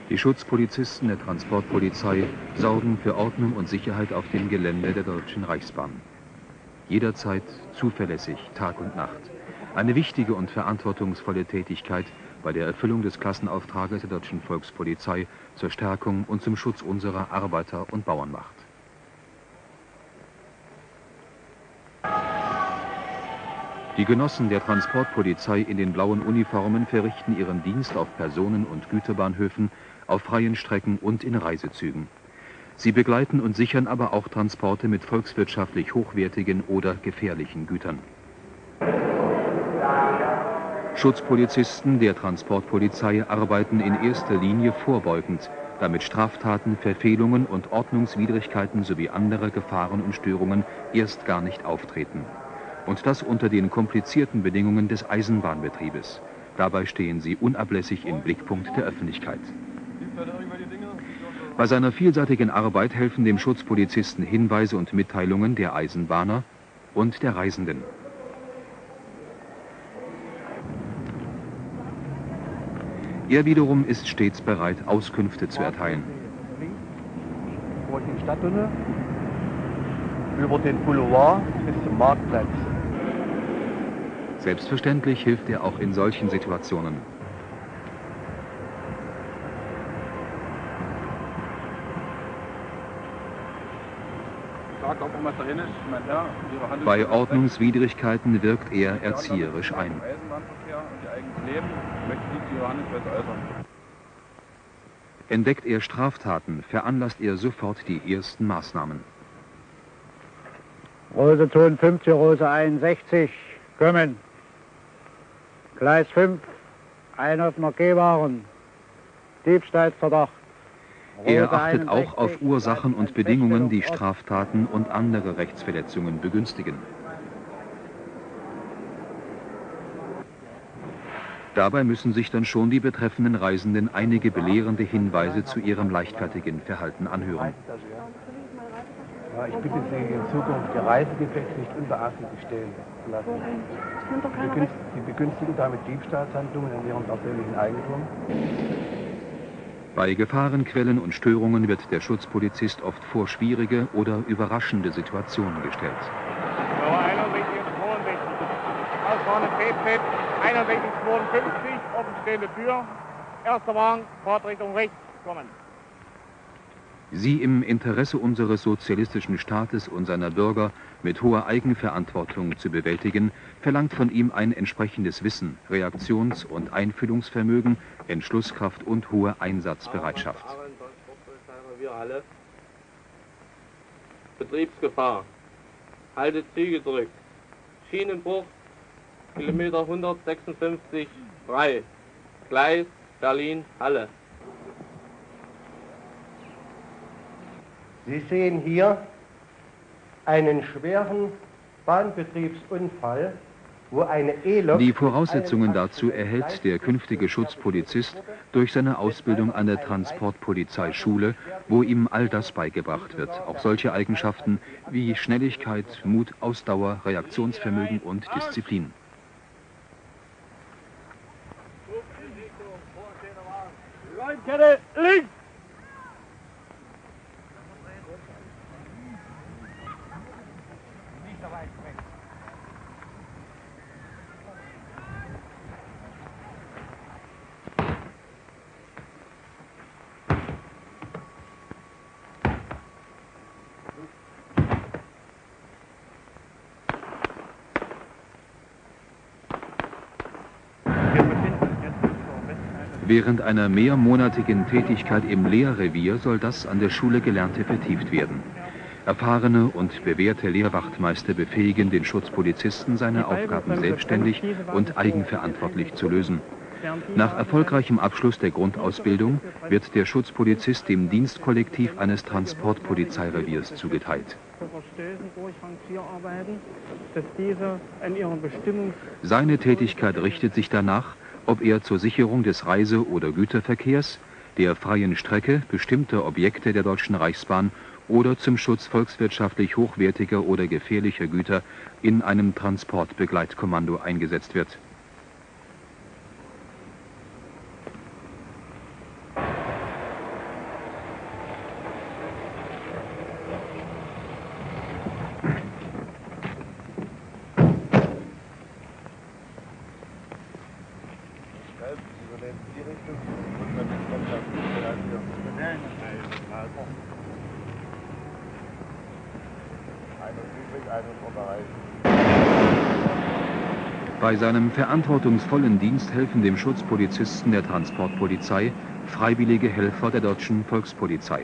Die Schutzpolizisten der Transportpolizei sorgen für Ordnung und Sicherheit auf dem Gelände der Deutschen Reichsbahn. Jederzeit zuverlässig, Tag und Nacht. Eine wichtige und verantwortungsvolle Tätigkeit bei der Erfüllung des Klassenauftrages der Deutschen Volkspolizei zur Stärkung und zum Schutz unserer Arbeiter- und Bauernmacht. Die Genossen der Transportpolizei in den blauen Uniformen verrichten ihren Dienst auf Personen- und Güterbahnhöfen, auf freien Strecken und in Reisezügen. Sie begleiten und sichern aber auch Transporte mit volkswirtschaftlich hochwertigen oder gefährlichen Gütern. Schutzpolizisten der Transportpolizei arbeiten in erster Linie vorbeugend, damit Straftaten, Verfehlungen und Ordnungswidrigkeiten sowie andere Gefahren und Störungen erst gar nicht auftreten. Und das unter den komplizierten Bedingungen des Eisenbahnbetriebes. Dabei stehen sie unablässig im Blickpunkt der Öffentlichkeit. Bei seiner vielseitigen Arbeit helfen dem Schutzpolizisten Hinweise und Mitteilungen der Eisenbahner und der Reisenden. Er wiederum ist stets bereit, Auskünfte zu erteilen. Durch den Stadttunnel, über den Boulevard bis zum Marktplatz. Selbstverständlich hilft er auch in solchen Situationen. Bei Ordnungswidrigkeiten wirkt er erzieherisch ein. Entdeckt er Straftaten, veranlasst er sofort die ersten Maßnahmen. Rose Ton 50, Rose 61, kommen. Gleis 5, Einöffner Gehwaren, Diebstahlsverdacht. Er achtet auch auf Ursachen und Bedingungen, die Straftaten und andere Rechtsverletzungen begünstigen. Dabei müssen sich dann schon die betreffenden Reisenden einige belehrende Hinweise zu ihrem leichtfertigen Verhalten anhören. Ja, ich bitte Sie, in Zukunft die Reisegepäck nicht unbeachtet stehen zu lassen. Sie begünstigen damit Diebstahlshandlungen in Ihrem persönlichen Eigentum. Bei Gefahrenquellen und Störungen wird der Schutzpolizist oft vor schwierige oder überraschende Situationen gestellt. 61, Ausfahrende PZ, 6152, offenstehende Tür, erster Wagen, Fahrtrichtung rechts, kommen. Sie im Interesse unseres sozialistischen Staates und seiner Bürger mit hoher Eigenverantwortung zu bewältigen, verlangt von ihm ein entsprechendes Wissen, Reaktions- und Einfühlungsvermögen, Entschlusskraft und hohe Einsatzbereitschaft. Betriebsgefahr. Haltet Züge zurück. Schienenbruch, Kilometer 156 frei. Gleis Berlin-Halle. Sie sehen hier einen schweren Bahnbetriebsunfall, wo eine E-Lok... Die Voraussetzungen dazu erhält der künftige Schutzpolizist durch seine Ausbildung an der Transportpolizeischule, wo ihm all das beigebracht wird. Auch solche Eigenschaften wie Schnelligkeit, Mut, Ausdauer, Reaktionsvermögen und Disziplin. Kette links! Während einer mehrmonatigen Tätigkeit im Lehrrevier soll das an der Schule Gelernte vertieft werden. Erfahrene und bewährte Lehrwachtmeister befähigen den Schutzpolizisten, seine Aufgaben selbstständig und eigenverantwortlich zu lösen. Nach erfolgreichem Abschluss der Grundausbildung wird der Schutzpolizist dem Dienstkollektiv eines Transportpolizeireviers zugeteilt. Seine Tätigkeit richtet sich danach, ob er zur Sicherung des Reise- oder Güterverkehrs, der freien Strecke, bestimmter Objekte der Deutschen Reichsbahn oder zum Schutz volkswirtschaftlich hochwertiger oder gefährlicher Güter in einem Transportbegleitkommando eingesetzt wird. Bei seinem verantwortungsvollen Dienst helfen dem Schutzpolizisten der Transportpolizei freiwillige Helfer der Deutschen Volkspolizei.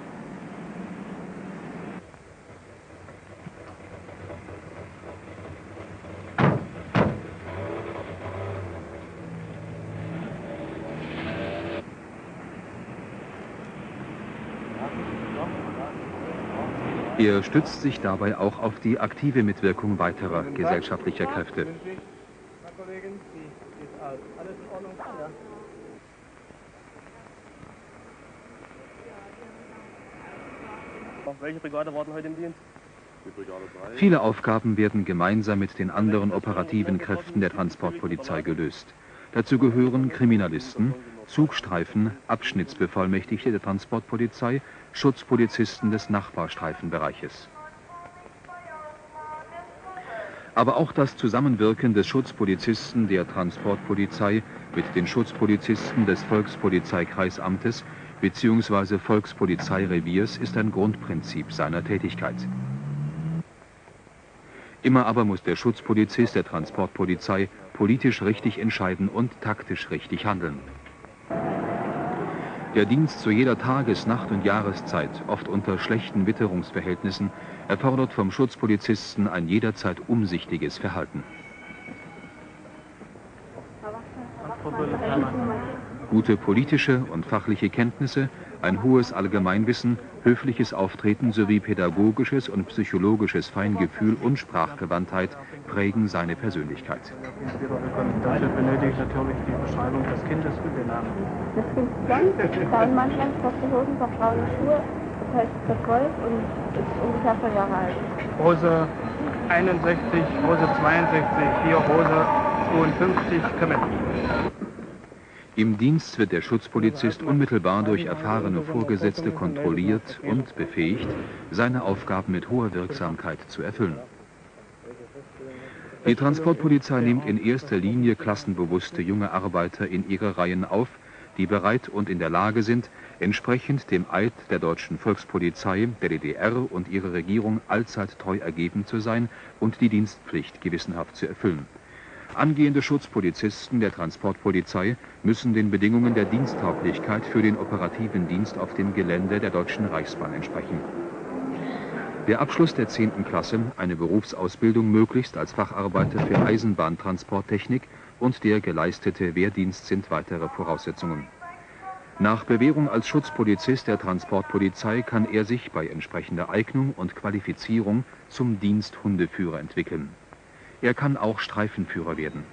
Er stützt sich dabei auch auf die aktive Mitwirkung weiterer gesellschaftlicher Kräfte. Welche Brigade war denn heute im Dienst? Viele Aufgaben werden gemeinsam mit den anderen operativen Kräften der Transportpolizei gelöst. Dazu gehören Kriminalisten, Zugstreifen, Abschnittsbevollmächtigte der Transportpolizei, Schutzpolizisten des Nachbarstreifenbereiches. Aber auch das Zusammenwirken des Schutzpolizisten der Transportpolizei mit den Schutzpolizisten des Volkspolizeikreisamtes bzw. Volkspolizeireviers ist ein Grundprinzip seiner Tätigkeit. Immer aber muss der Schutzpolizist der Transportpolizei politisch richtig entscheiden und taktisch richtig handeln. Der Dienst zu jeder Tages-, Nacht- und Jahreszeit, oft unter schlechten Witterungsverhältnissen, erfordert vom Schutzpolizisten ein jederzeit umsichtiges Verhalten. Gute politische und fachliche Kenntnisse, ein hohes Allgemeinwissen, höfliches Auftreten sowie pädagogisches und psychologisches Feingefühl und Sprachgewandtheit prägen seine Persönlichkeit. Dafür benötige ich natürlich die Beschreibung des Kindes und den Namen. Das Kind John, Steinmantel, schwarze Hosen, braune Schuhe, das heißt das Wolf und ist ungefähr 4 Jahre alt. Hose 61, Hose 62, hier Hose 52, Kümmel. Im Dienst wird der Schutzpolizist unmittelbar durch erfahrene Vorgesetzte kontrolliert und befähigt, seine Aufgaben mit hoher Wirksamkeit zu erfüllen. Die Transportpolizei nimmt in erster Linie klassenbewusste junge Arbeiter in ihre Reihen auf, die bereit und in der Lage sind, entsprechend dem Eid der Deutschen Volkspolizei, der DDR und ihrer Regierung allzeit treu ergeben zu sein und die Dienstpflicht gewissenhaft zu erfüllen. Angehende Schutzpolizisten der Transportpolizei müssen den Bedingungen der Diensttauglichkeit für den operativen Dienst auf dem Gelände der Deutschen Reichsbahn entsprechen. Der Abschluss der 10. Klasse, eine Berufsausbildung möglichst als Facharbeiter für Eisenbahntransporttechnik und der geleistete Wehrdienst sind weitere Voraussetzungen. Nach Bewährung als Schutzpolizist der Transportpolizei kann er sich bei entsprechender Eignung und Qualifizierung zum Diensthundeführer entwickeln. Er kann auch Streifenführer werden.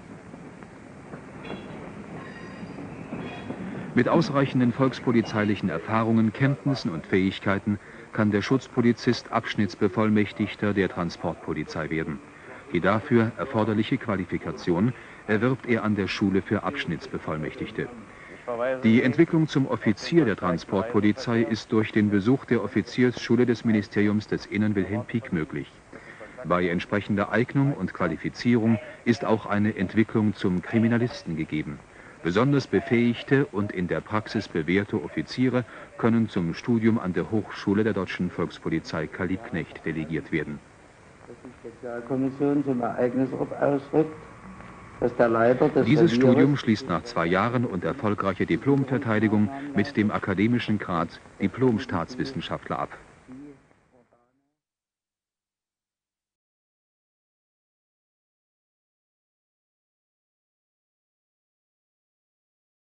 Mit ausreichenden volkspolizeilichen Erfahrungen, Kenntnissen und Fähigkeiten kann der Schutzpolizist Abschnittsbevollmächtigter der Transportpolizei werden. Die dafür erforderliche Qualifikation erwirbt er an der Schule für Abschnittsbevollmächtigte. Die Entwicklung zum Offizier der Transportpolizei ist durch den Besuch der Offiziersschule des Ministeriums des Innern Wilhelm Pieck möglich. Bei entsprechender Eignung und Qualifizierung ist auch eine Entwicklung zum Kriminalisten gegeben. Besonders befähigte und in der Praxis bewährte Offiziere können zum Studium an der Hochschule der Deutschen Volkspolizei Karl Liebknecht delegiert werden. Die Spezialkommission zum Ereignisort ausrückt, dass der Leiter des Dieses Studium schließt nach 2 Jahren und erfolgreicher Diplomverteidigung mit dem akademischen Grad Diplom-Staatswissenschaftler ab.